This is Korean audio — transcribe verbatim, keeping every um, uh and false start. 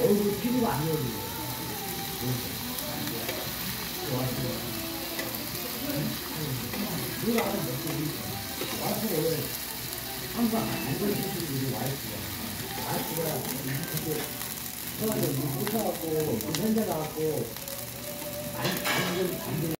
얼굴 피부가 안 열리고. 누가 하는 것들이 와이프를 항상 안 걸리시는 와이프가. 와이프가 이렇게 서울에 못 사갖고, 현재 나갖고, 안, 안, 안, 안